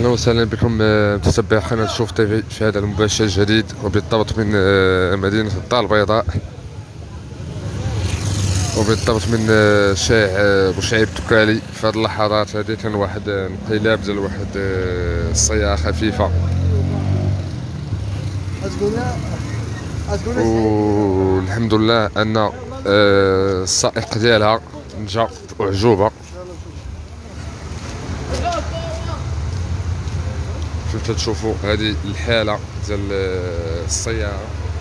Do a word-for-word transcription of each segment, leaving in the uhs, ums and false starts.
اهلا وسهلا بكم متتبعي قناه شوف تيفي في هذا المباشر الجديد وبالضبط من مدينه الدار البيضاء وبالضبط من شارع بوشعيب التكالي. في هذه اللحظات هذه كان واحد انقلاب ديال واحد السياره خفيفه والحمد لله ان السائق ديالها نجا أعجوبة. كيف تشوفوا هذه الحالة ديال السيارة.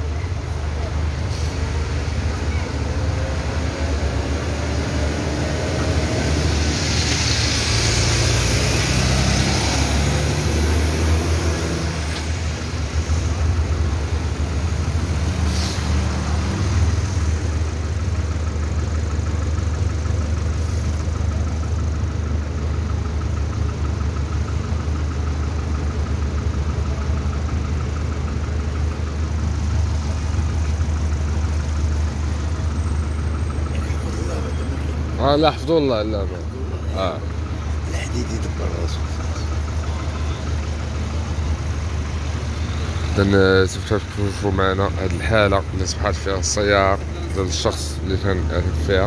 اه لا حفظوا الله لا ما اه الحديد يدبر راسو. اذا تشوفوا معنا هذه الحالة اللي صبحت فيها السيارة ديال الشخص اللي كان راكب فيها.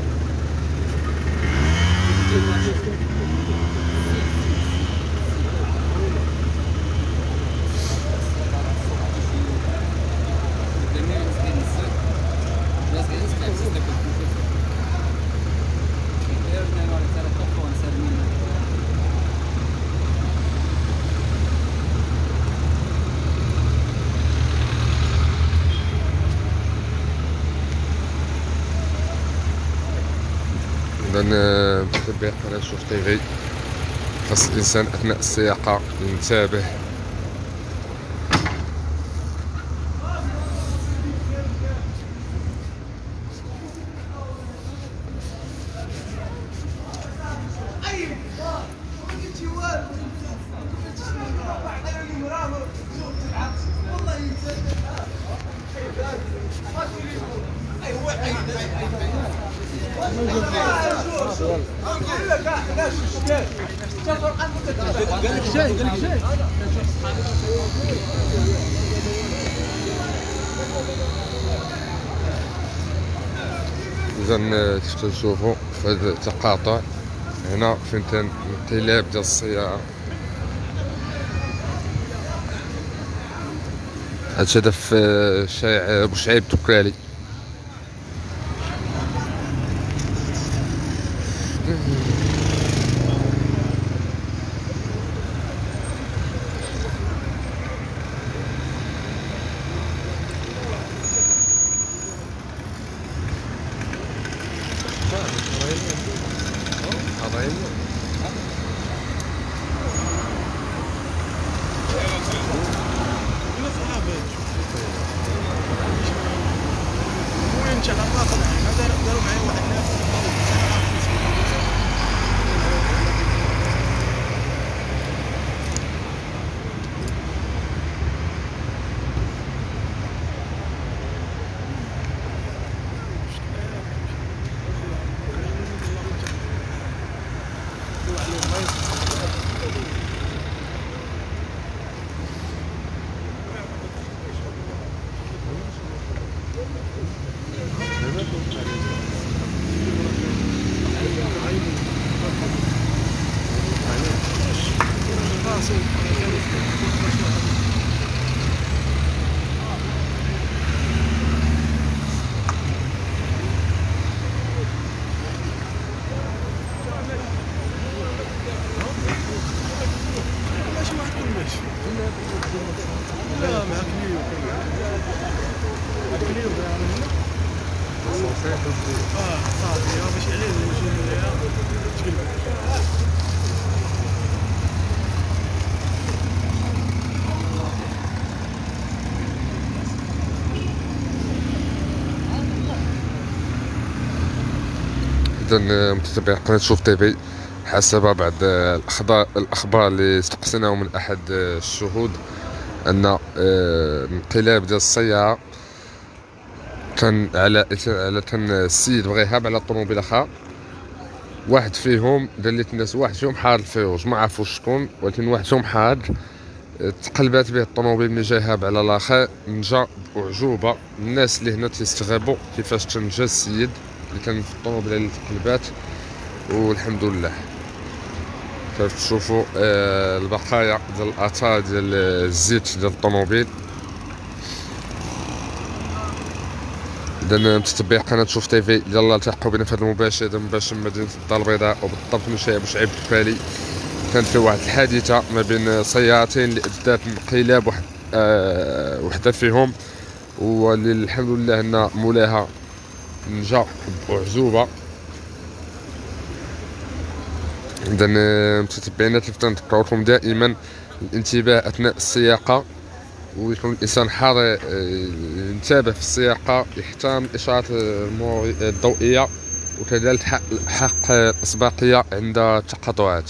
إذن متتبعي قناة شوف تيفي، خاص الإنسان أثناء السياقة ينتبه. إذا كيف تشوفوا في هذا التقاطع هنا فين كان انقلاب ديال السيارة. هادشي هذا في شارع بوشعيب التكالي. إذا متتبعي قناة شوف تيفي، حسب بعض الأخبار الأخبار اللي استقصيناهم من أحد الشهود أن انقلاب ديال السيارة كان على على كان السيد بغى يهرب على الطوموبيل أخرى، واحد فيهم دلت الناس، واحد فيهم حار الفيروز ما عرفوش شكون، ولكن واحد فيهم حار تقلبات به الطوموبيل ملي جا يهاب على لاخر، نجا بأعجوبة. الناس اللي هنا تيستغربوا كيفاش تنجا السيد اللي كان في الطوموبيل اللي تقلبات، والحمد لله. كيف تشوفوا آه البقايا ديال الاثار ديال الزيت ديال الطوموبيل. اذا متتبعي قناه شوف تيفي، يلا التحقوا بنا في هذا المباشر. هذا مباشر من مدينه الدار البيضاء، وبالضبط من شارع بوشعيب الكفالي. كانت في واحد الحادثه ما بين سيارتين اللي ادت انقلاب واحد آه وحده فيهم، والحمد لله ان مولاها نجا بعزوبه. اذا متتبعينا تنذكركم دائما الانتباه اثناء السياقه، ويكون الانسان حاضر ينتبه في السياقه، يحترم الاشارات الضوئيه، وكذلك حق الاسبقيه عند التقاطعات.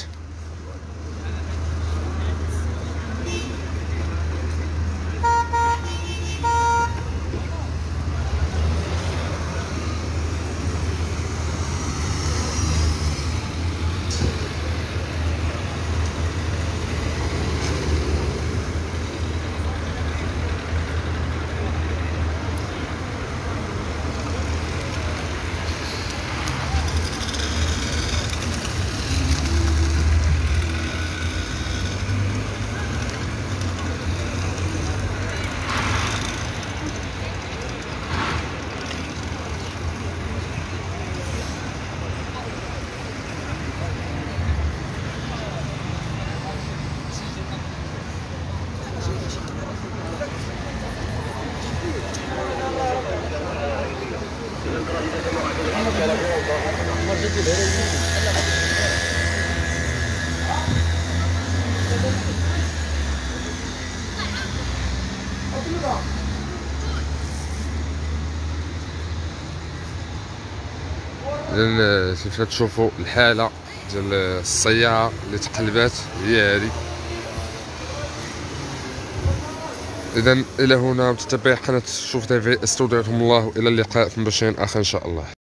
اذا كيف تشوفوا الحاله ديال السياره اللي تقلبات هي هذه. اذا الى هنا متتبعي قناه شوف تيفي، استودعكم الله والى اللقاء في مباشر اخر ان شاء الله.